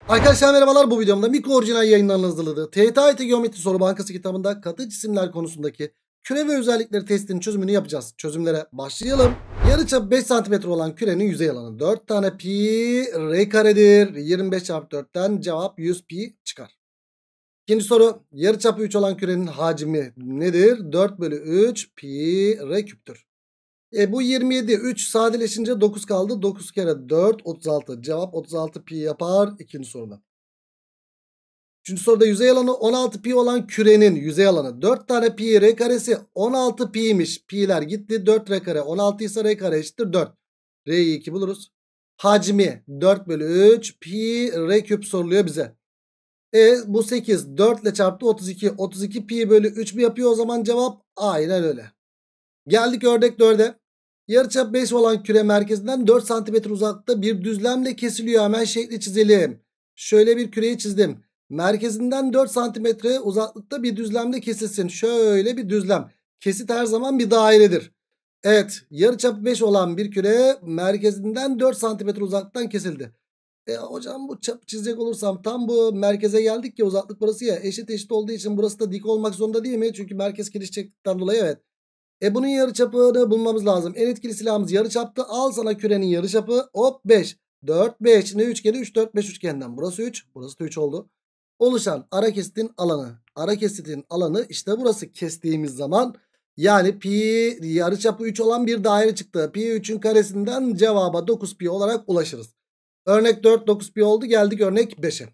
Arkadaşlar merhabalar, bu videomda Miko orijinal yayınlarının hazırladığı TYT Geometri Soru Bankası kitabında katı cisimler konusundaki küre ve özellikleri testinin çözümünü yapacağız. Çözümlere başlayalım. Yarıçapı 5 cm olan kürenin yüzey alanı 4 tane pi r karedir. 25 çarpı 4'ten cevap 100 pi çıkar. İkinci soru, yarıçapı 3 olan kürenin hacmi nedir? 4 bölü 3 pi r küptür. Bu 27, 3 sadeleşince 9 kaldı. 9 kere 4 36. Cevap 36 pi yapar ikinci soruda. Üçüncü soruda yüzey alanı 16 pi olan kürenin yüzey alanı 4 tane pi r karesi 16 pi'ymiş. Pi'ler gitti. 4 r kare 16 ise r kare eşittir 4. R'yi 2 buluruz. Hacmi 4 bölü 3 pi r küp soruluyor bize. Bu 8. 4 ile çarptı 32. 32 pi bölü 3 mü yapıyor o zaman cevap? Aynen öyle. Geldik örnek 4'e. Yarıçap 5 olan küre merkezinden 4 cm uzaklıkta bir düzlemle kesiliyor. Hemen şekli çizelim. Şöyle bir küreyi çizdim. Merkezinden 4 cm uzaklıkta bir düzlemle kesilsin. Şöyle bir düzlem. Kesit her zaman bir dairedir. Evet, yarıçapı 5 olan bir küre merkezinden 4 cm uzaklıktan kesildi. Hocam bu çap çizecek olursam tam bu merkeze geldik ya, uzaklık burası ya, eşit olduğu için burası da dik olmak zorunda değil mi? Çünkü merkez gelişecekten dolayı evet. Bunun yarıçapını bulmamız lazım. En etkili silahımız yarıçaptı. Al sana kürenin yarıçapı. Hop 5. 4 5. Ne üçgeni? 3 4 5 üçgeninden. Burası 3. Burası da 3 oldu. Oluşan ara kesitin alanı. Ara kesitin alanı işte burası kestiğimiz zaman. Yani pi yarıçapı 3 olan bir daire çıktı. Pi 3'ün karesinden cevaba 9 pi olarak ulaşırız. Örnek 4 9 pi oldu. Geldik örnek 5'e.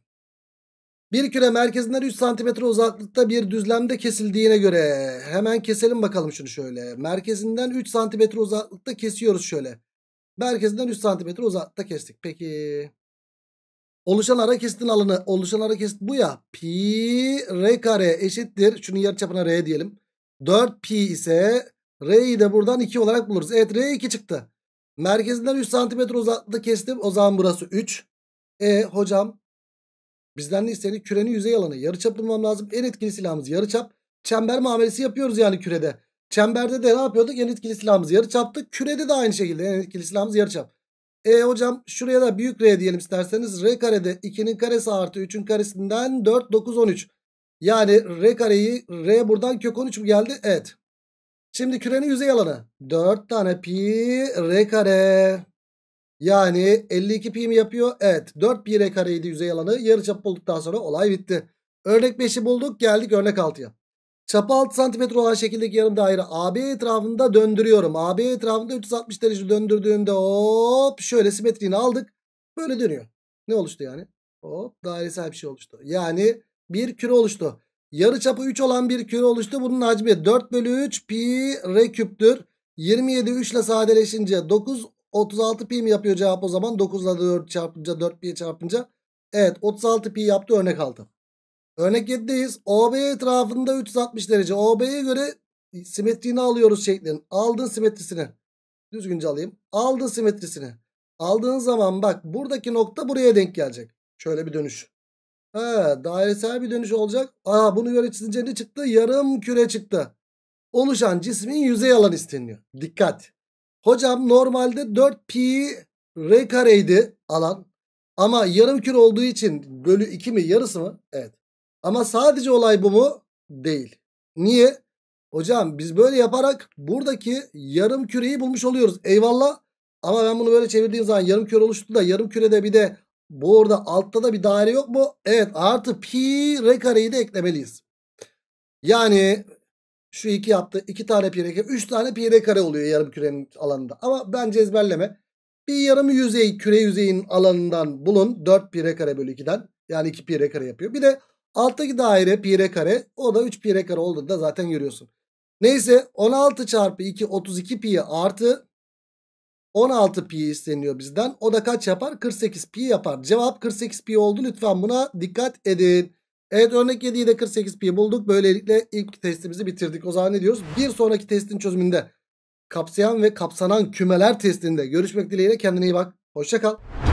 Bir küre merkezinden 3 cm uzaklıkta bir düzlemde kesildiğine göre hemen keselim bakalım şunu şöyle. Merkezinden 3 cm uzaklıkta kesiyoruz şöyle. Merkezinden 3 cm uzaklıkta kestik. Peki. Oluşan ara kesitin alanı, oluşan ara kesit bu ya. Pi r kare eşittir. Şunun yarıçapına r diyelim. 4 pi ise r'yi de buradan 2 olarak buluruz. Evet, r 2 çıktı. Merkezinden 3 cm uzaklıkta kestim. O zaman burası 3. Hocam. Bizden ne isteniyor? Kürenin yüzey alanı. Yarıçap bulmam lazım. En etkili silahımız yarıçap. Çember muamelesi yapıyoruz yani kürede. Çemberde de ne yapıyorduk? En etkili silahımız yarıçaptı. Kürede de aynı şekilde en etkili silahımız yarıçap. Hocam şuraya da büyük R diyelim isterseniz. R karede 2'nin karesi artı 3'ün karesinden 4 9 13. Yani R kareyi, R buradan kök 13 mu geldi? Evet. Şimdi kürenin yüzey alanı 4 tane pi R kare. Yani 52 pi mi yapıyor? Evet. 4 pi r kareydi yüzey alanı. Yarıçap bulduktan sonra olay bitti. Örnek 5'i bulduk. Geldik örnek 6'ya. Çapı 6 cm olan şekildeki yarım daire AB etrafında döndürüyorum. AB etrafında 360 derece döndürdüğümde hop şöyle simetriğini aldık. Böyle dönüyor. Ne oluştu yani? Hop dairesel bir şey oluştu. Yani bir küre oluştu. Yarıçapı 3 olan bir küre oluştu. Bunun hacmi 4 bölü 3 pi r küptür. 27 3 ile sadeleşince 9 36 pi mi yapıyor cevap o zaman? 9 ile 4 çarpınca 4 pi çarpınca. Evet, 36 pi yaptı örnek 6. Örnek 7'deyiz. OB etrafında 360 derece. OB'ye göre simetriğini alıyoruz şeklin. Aldın simetrisini. Düzgünce alayım. Aldın simetrisini. Aldığın zaman bak buradaki nokta buraya denk gelecek. Şöyle bir dönüş. Dairesel bir dönüş olacak. Bunu göre çizince ne çıktı? Yarım küre çıktı. Oluşan cismin yüzey alanı isteniyor. Dikkat. Hocam normalde 4 pi r kareydi alan. Ama yarım küre olduğu için bölü 2 mi, yarısı mı? Evet. Ama sadece olay bu mu? Değil. Niye? Hocam biz böyle yaparak buradaki yarım küreyi bulmuş oluyoruz. Eyvallah. Ama ben bunu böyle çevirdiğim zaman yarım küre oluştu da yarım kürede bir de bu orada altta da bir daire yok mu? Evet, artı pi r kareyi de eklemeliyiz. Yani şu 2 yaptı. 2 tane pi r kare. 3 tane pi r kare oluyor yarım kürenin alanında. Ama bence ezberleme. Bir yarım yüzey, küre yüzeyinin alanından bulun. 4 pi r kare bölü 2'den. Yani 2 pi r kare yapıyor. Bir de alttaki daire pi r kare. O da 3 pi r kare olduğunu da zaten görüyorsun. Neyse 16 çarpı 2 32 pi artı 16 pi isteniyor bizden. O da kaç yapar? 48 pi yapar. Cevap 48 pi oldu. Lütfen buna dikkat edin. Evet, örnek 7'yi de 48 pi bulduk. Böylelikle ilk testimizi bitirdik. O zaman ne diyoruz? Bir sonraki testin çözümünde kapsayan ve kapsanan kümeler testinde görüşmek dileğiyle, kendine iyi bak. Hoşça kal.